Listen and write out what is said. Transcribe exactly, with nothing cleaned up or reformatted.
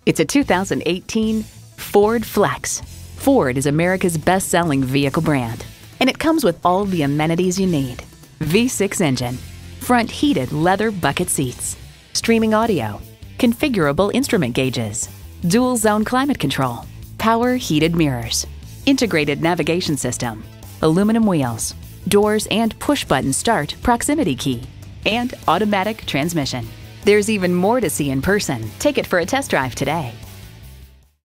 It's a two thousand eighteen Ford Flex. Ford is America's best-selling vehicle brand, and it comes with all the amenities you need. V six engine, front heated leather bucket seats, streaming audio, configurable instrument gauges, dual zone climate control, power heated mirrors, integrated navigation system, aluminum wheels, doors and push-button start proximity key, and automatic transmission. There's even more to see in person. Take it for a test drive today.